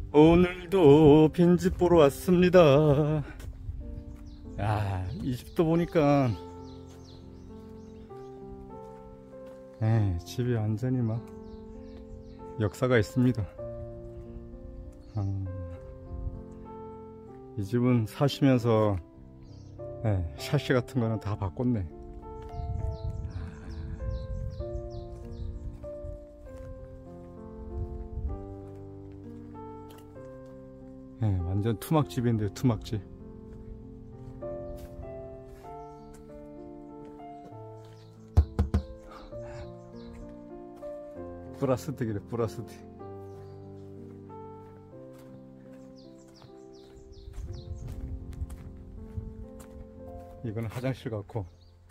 오늘도 빈집 보러 왔습니다. 야, 이 집도 보니까 집이 완전히 막 역사가 있습니다. 이 집은 사시면서 샤시 같은 거는 다 바꿨네. 완전 투막집인데요, 투막집. 플라스틱이래, 플라스틱. 이거는 화장실 같고.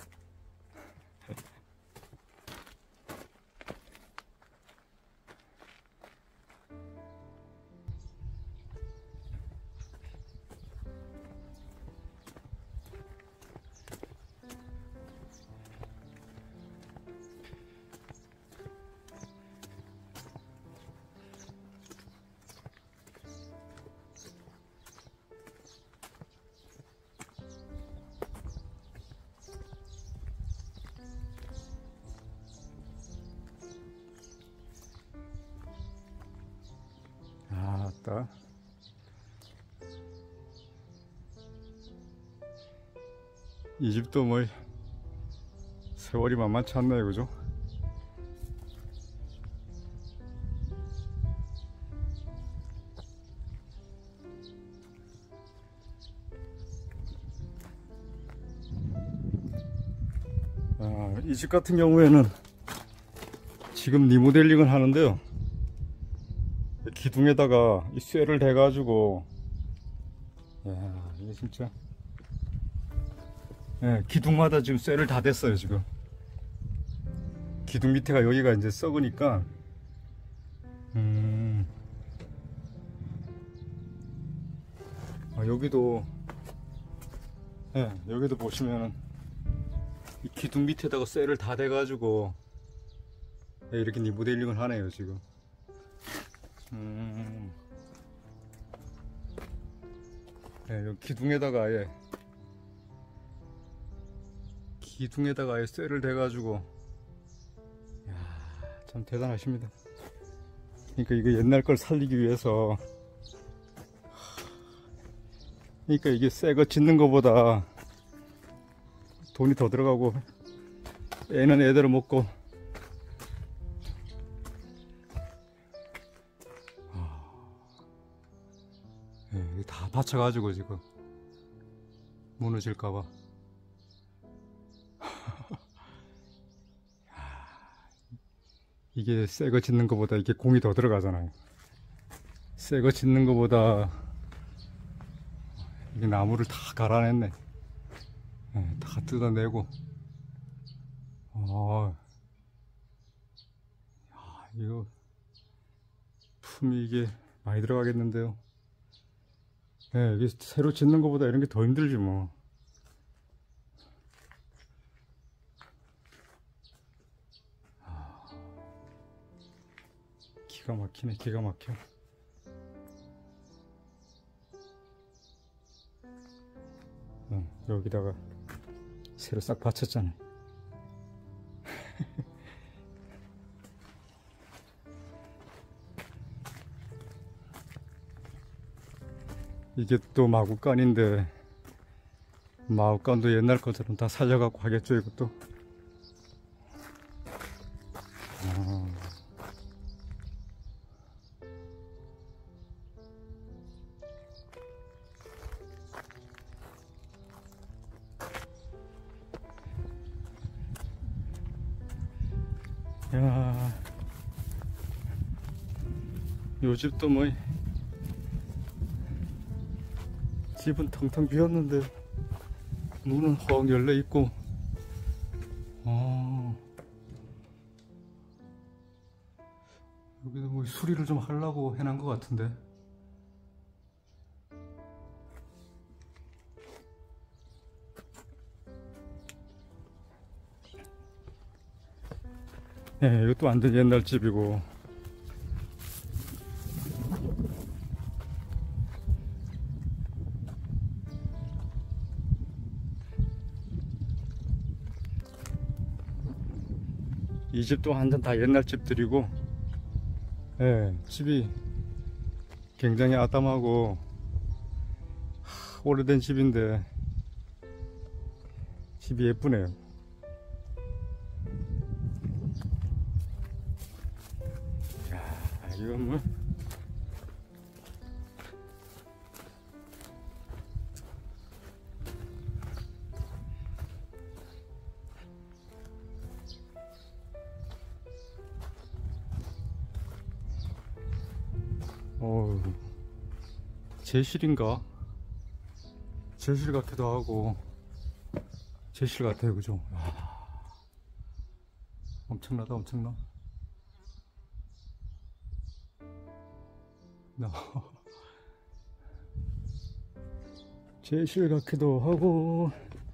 아따, 이 집도 뭐 세월이 만만치 않네요, 그죠? 이 집 같은 경우에는 지금 리모델링을 하는데요, 기둥에다가 이 쇠를 대 가지고, 야, 이게 진짜, 기둥마다 지금 쇠를 다 댔어요. 지금 기둥 밑에가 여기가 이제 썩으니까 여기도 여기도 보시면은 이 기둥 밑에다가 쇠를 다 대 가지고 이렇게 리모델링을 하네요 지금. 여기 기둥에다가 아예 쇠를 대 가지고, 참 대단하십니다. 그러니까 이거 옛날 걸 살리기 위해서, 그러니까 이게 새 거 짓는 거보다 돈이 더 들어가고 애는 애대로 먹고, 다 받쳐가지고 지금 무너질까봐. 이게 새 거 짓는 거보다 이게 공이 더 들어가잖아요. 새 거 짓는 거보다 이게 나무를 다 갈아냈네. 다 뜯어내고. 이거 품이 이게 많이 들어가겠는데요. 이게 새로 짓는 것보다 이런 게 더 힘들지 뭐. 기가 막히네, 기가 막혀. 여기다가 새로 싹 받쳤잖아요. 이게 또 마구간인데, 마구간도 옛날 것처럼 다 살려갖고 하겠죠, 이것도. 야, 요 집도 뭐 집은 텅텅 비었는데 문은 허 열려 있고. 여기도 뭐 수리를 좀 하려고 해놓은 것 같은데. 이것도 완전 옛날 집이고. 이 집도 완전 다 옛날 집들이고, 예, 집이 굉장히 아담하고 오래된 집인데 집이 예쁘네요. 야, 이건 뭐 제실인가? 제실 같기도 하고 제실 같아요, 그죠? 엄청나다, 엄청나. 제실 같기도 하고.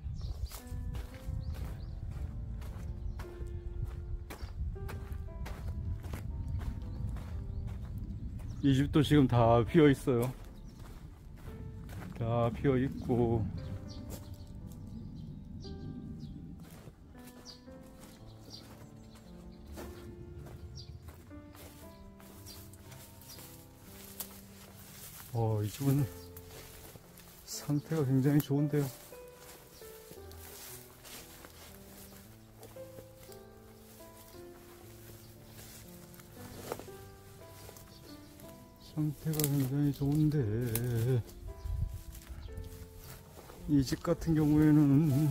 이 집도 지금 다 비어 있어요. 다 비어 있고. 이 집은 상태가 굉장히 좋은데요. 상태가 굉장히 좋은데, 이 집 같은 경우에는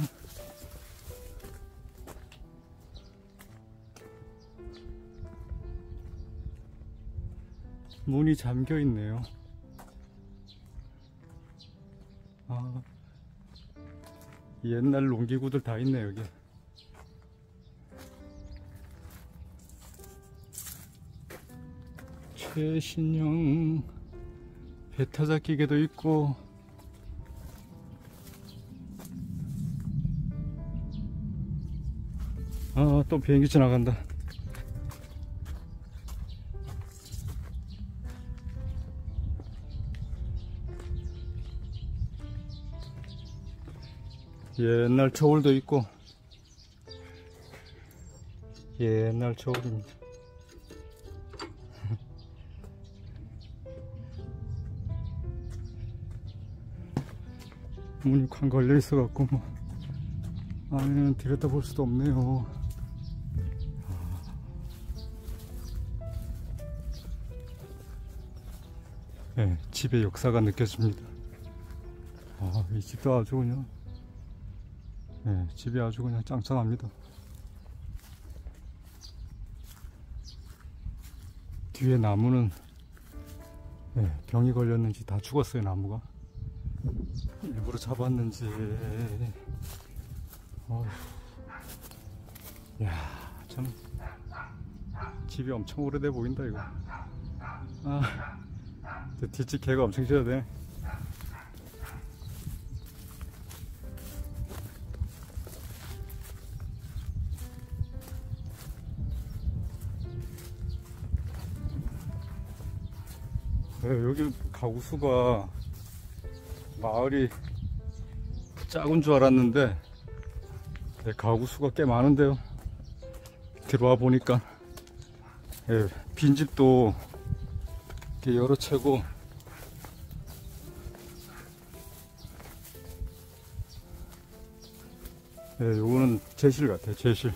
문이 잠겨 있네요. 옛날 농기구들 다 있네, 여기. 최신형 배타작 기계도 있고. 또 비행기 지나간다. 옛날 저울도 있고. 옛날 저울입니다. 문이 쾅 걸려 있어 갖고 뭐 안에는 들여다 볼 수도 없네요. 네, 집의 역사가 느껴집니다. 이 집도 아주 그냥, 네, 집이 아주 그냥 짱짱합니다. 뒤에 나무는, 네, 병이 걸렸는지 다 죽었어요. 나무가 일부러 잡았는지. 야, 참 집이 엄청 오래돼 보인다 이거. 뒷집 개가 엄청 짖어야 돼. 여기 가구 수가, 마을이 작은 줄 알았는데 가구 수가 꽤 많은데요. 들어와 보니까 빈집도 이렇게 여러 채고, 요거는 제실 같아요. 제실.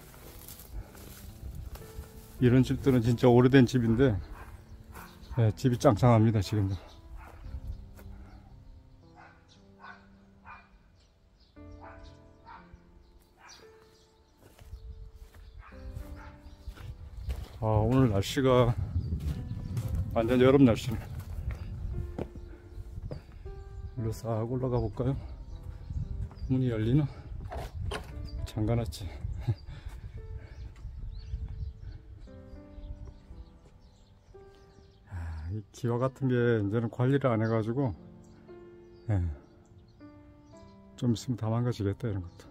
이런 집들은 진짜 오래된 집인데, 집이 짱짱합니다. 지금도. 오늘 날씨가 완전 여름 날씨네. 일로 싹 올라가 볼까요? 문이 열리나? 잠가놨지. 이 기와 같은 게 이제는 관리를 안 해가지고, 좀 있으면 다 망가지겠다, 이런 것도.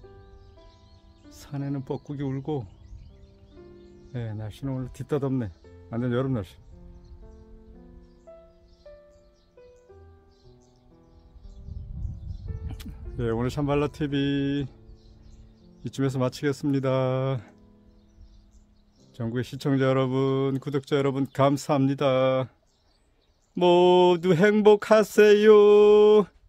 산에는 뻐꾸기 울고, 날씨는 오늘 뒤따덥네. 완전 여름 날씨. 네, 오늘 샴발라 TV 이쯤에서 마치겠습니다. 전국의 시청자 여러분, 구독자 여러분, 감사합니다. 모두 행복하세요.